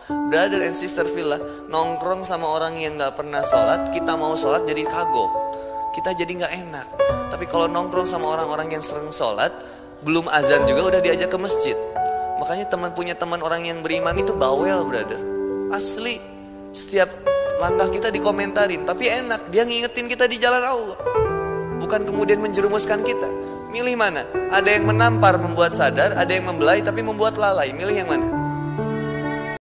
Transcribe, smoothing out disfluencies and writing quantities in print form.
Brother and sister fillah, nongkrong sama orang yang gak pernah sholat, kita mau sholat jadi kagok, kita jadi gak enak. Tapi kalau nongkrong sama orang-orang yang sering sholat, belum azan juga udah diajak ke masjid. Makanya punya teman orang yang beriman itu bawel, brother. Asli, setiap langkah kita dikomentarin, tapi enak, dia ngingetin kita di jalan Allah, bukan kemudian menjerumuskan kita. Milih mana? Ada yang menampar membuat sadar, ada yang membelai tapi membuat lalai. Milih yang mana?